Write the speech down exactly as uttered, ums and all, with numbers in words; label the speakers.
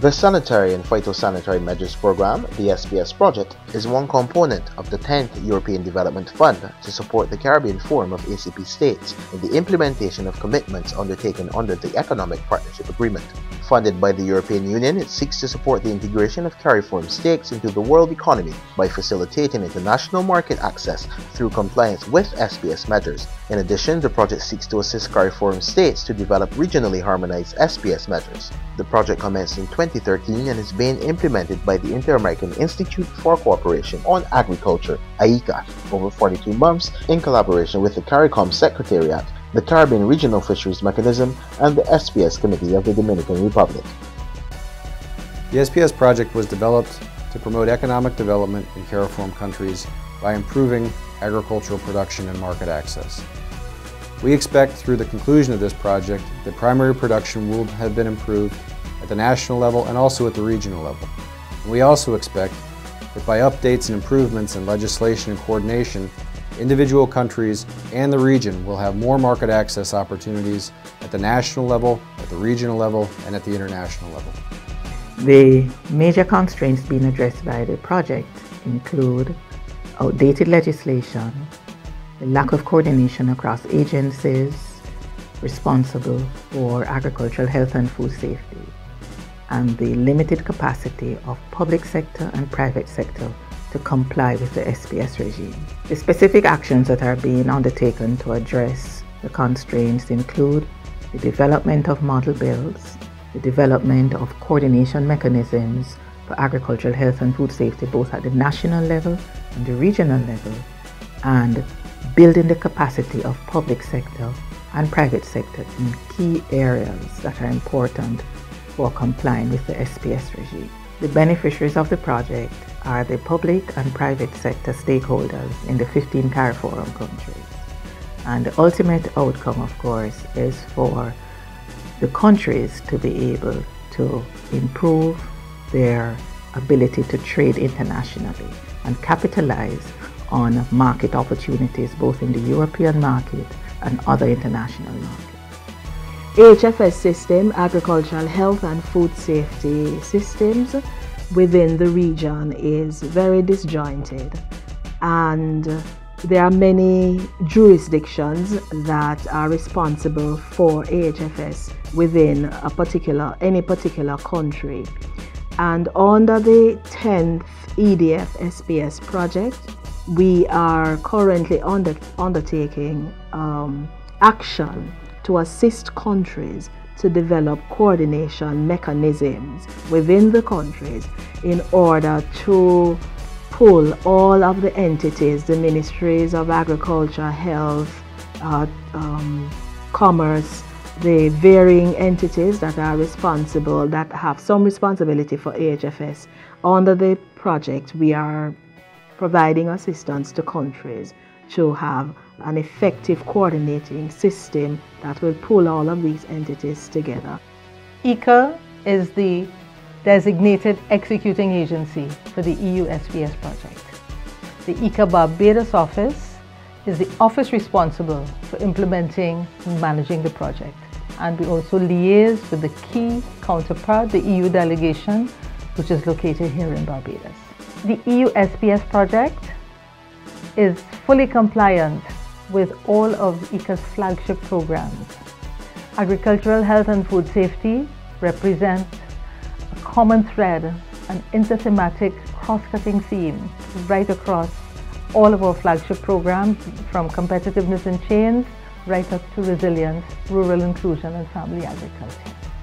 Speaker 1: The Sanitary and Phytosanitary Measures Program, the S P S Project, is one component of the tenth European Development Fund to support the Caribbean Forum of A C P states in the implementation of commitments undertaken under the Economic Partnership Agreement. Funded by the European Union, it seeks to support the integration of CARIFORUM states into the world economy by facilitating international market access through compliance with S P S measures. In addition, the project seeks to assist CARIFORUM states to develop regionally harmonized S P S measures. The project commenced in twenty thirteen and is being implemented by the Inter-American Institute for Cooperation on Agriculture, I E C A, over forty-two months in collaboration with the CARICOM Secretariat, the Caribbean Regional Fisheries Mechanism, and the S P S Committee of the Dominican Republic.
Speaker 2: The S P S project was developed to promote economic development in CARIFORUM countries by improving agricultural production and market access. We expect through the conclusion of this project that primary production will have been improved at the national level and also at the regional level. And we also expect that by updates and improvements in legislation and coordination, individual countries and the region will have more market access opportunities at the national level, at the regional level, and at the international level.
Speaker 3: The major constraints being addressed by the project include outdated legislation, the lack of coordination across agencies responsible for agricultural health and food safety, and the limited capacity of public sector and private sector to comply with the S P S regime. The specific actions that are being undertaken to address the constraints include the development of model bills, the development of coordination mechanisms for agricultural health and food safety both at the national level and the regional level, and building the capacity of public sector and private sector in key areas that are important for complying with the S P S regime. The beneficiaries of the project are the public and private sector stakeholders in the fifteen CARIFORUM countries. And the ultimate outcome, of course, is for the countries to be able to improve their ability to trade internationally and capitalize on market opportunities both in the European market and other international markets.
Speaker 4: A H F S system, agricultural health and food safety systems within the region is very disjointed, and there are many jurisdictions that are responsible for A H F S within a particular, any particular country. And under the tenth E D F S P S project, we are currently under, undertaking um, action to assist countries to develop coordination mechanisms within the countries in order to pull all of the entities, the ministries of agriculture, health, uh, um, commerce, the varying entities that are responsible, that have some responsibility for A H F S. Under the project, we are providing assistance to countries to have an effective coordinating system that will pull all of these entities together.
Speaker 5: E C A is the designated executing agency for the E U S P S project. The E C A Barbados office is the office responsible for implementing and managing the project. And we also liaise with the key counterpart, the E U delegation, which is located here in Barbados. The E U S P S project is fully compliant with all of E C A's flagship programs. Agricultural health and food safety represent a common thread, an interthematic cross-cutting theme right across all of our flagship programs, from competitiveness in chains right up to resilience, rural inclusion and family agriculture.